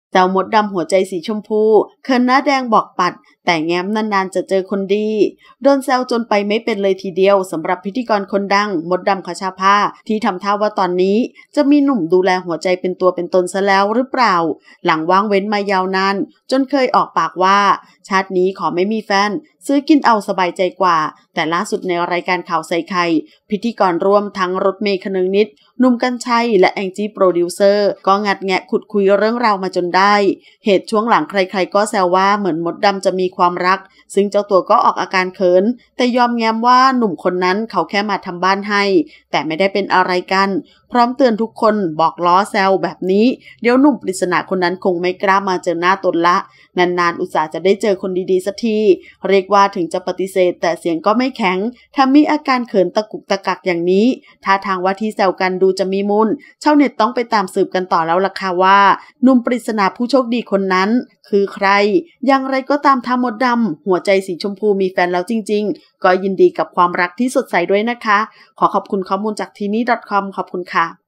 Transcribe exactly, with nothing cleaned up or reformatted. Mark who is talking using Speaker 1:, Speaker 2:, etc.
Speaker 1: เจ้ามดดำหัวใจสีชมพูเขินหน้าแดงบอกปัดแต่แง้มนานๆจะเจอคนดีโดนแซวจนไปไม่เป็นเลยทีเดียวสำหรับพิธีกรคนดังมดดำคชาภาที่ทำท่าว่าตอนนี้จะมีหนุ่มดูแลหัวใจเป็นตัวเป็นตนซะแล้วหรือเปล่าหลังว่างเว้นมายาวนานจนเคยออกปากว่าชาตินี้ขอไม่มีแฟนซื้อกินเอาสบายใจกว่าแต่ล่าสุดในรายการข่าวใส่ไข่พิธีกรร่วมทั้งรถเมย์คนึงนิดหนุ่มกรรชัยและแองจี้โปรดิวเซอร์ก็งัดแงะขุดคุยเรื่องราวมาจนได้เหตุช่วงหลังใครๆก็แซวว่าเหมือนมดดำจะมีความรักซึ่งเจ้าตัวก็ออกอาการเขินแต่ยอมแง้มว่าหนุ่มคนนั้นเขาแค่มาทำบ้านให้แต่ไม่ได้เป็นอะไรกันพร้อมเตือนทุกคนบอกล้อแซวแบบนี้เดี๋ยวหนุ่มปริศนาคนนั้นคงไม่กล้ามาเจอหน้าตนละนานๆอุตส่าห์จะได้เจอคนดีๆสักทีเรียกว่าถึงจะปฏิเสธแต่เสียงก็ไม่แข็งถ้ามีอาการเขินตะกุกตะกักอย่างนี้ท่าทางว่าที่แซวกันดูจะมีมูลชาวเน็ตต้องไปตามสืบกันต่อแล้วล่ะค่ะว่าหนุ่มปริศนาผู้โชคดีคนนั้นคือใครอย่างไรก็ตามทามดดำหัวใจสีชมพูมีแฟนแล้วจริงๆก็ยินดีกับความรักที่สดใสด้วยนะคะขอขอบคุณข้อมูลจากทีนี่ .com ขอบคุณค่ะ